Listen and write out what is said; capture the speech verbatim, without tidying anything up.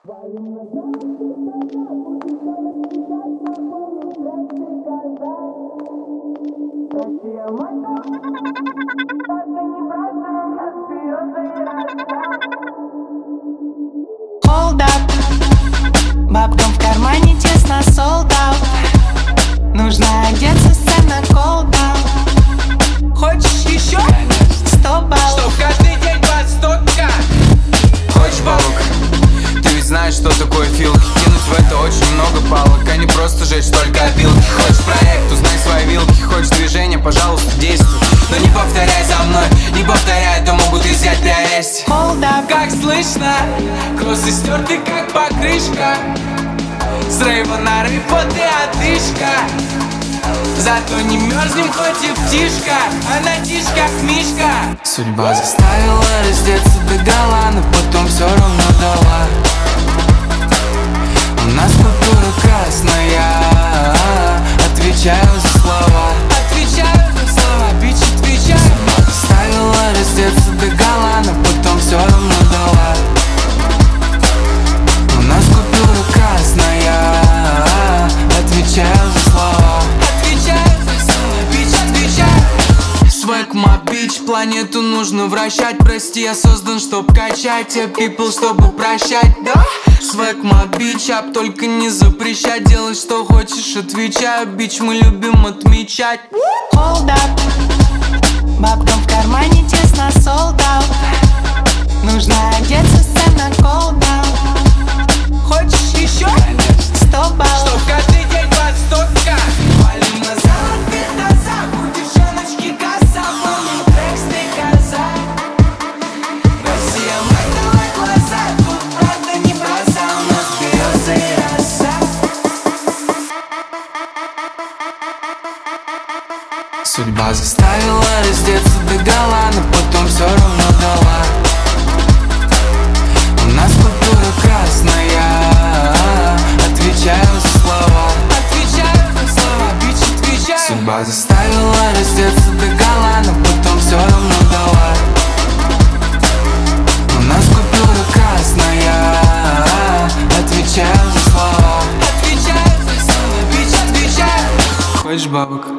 Hold up, бабкам в кармане тесно, sold out. Нужно одеться, сцена cold down. Хочешь еще? Сто баллов. Чтоб каждый день под стотка. Хочешь бабок? Ты ведь знаешь, что такое филки. Кинуть в это очень много палок, а не просто жечь только опилки. Хочешь проект, узнай свои вилки. Хочешь движение, пожалуйста, действуй. Но не повторяй за мной, не повторяй, то могут изъять при аресте. Hold up, Как слышно, кроссы стерты как покрышка. С рейва на рейв, вот и отдышка. Зато не мерзнем, хоть и птишка, а на тишь как мишка. Судьба заставила раздеться догола, но потом все равно дала. У нас культура красная, отвечаю за слова. Отвечаю за слова, бич, отвечаю. Судьба заставила раздеться догола, но потом все равно дала. У нас культура красная, отвечаю за слова. Свэк, ма бич, планету нужно вращать. Прости, я создан, чтоб качать, а people, чтобы прощать, да? Свэк, ма бич, ап, только не запрещать. Делай, что хочешь, отвечаю, бич, мы любим отмечать. hold up, бабкам в кармане тесно, sold out. Нужно одеться, сцена cold down. Хочешь еще? Сто баллов. Чтоб каждый день под стотка. Валим на запад, пиздаса, у девчоночки коса, помним тексты коза. Россия, мать, давай глаза, тут правда не броса, у нас береза и роса. Судьба заставила раздеться догола, но потом все равно дала. У нас культура красная, отвечаю за слова. Отвечаю за слова, бич, отвечаю. Судьба заставила раздеться догола, но потом все равно дала. У нас культура красная, отвечаю за слова. Отвечаю за слова, бич, отвечаю. Хочешь бабок?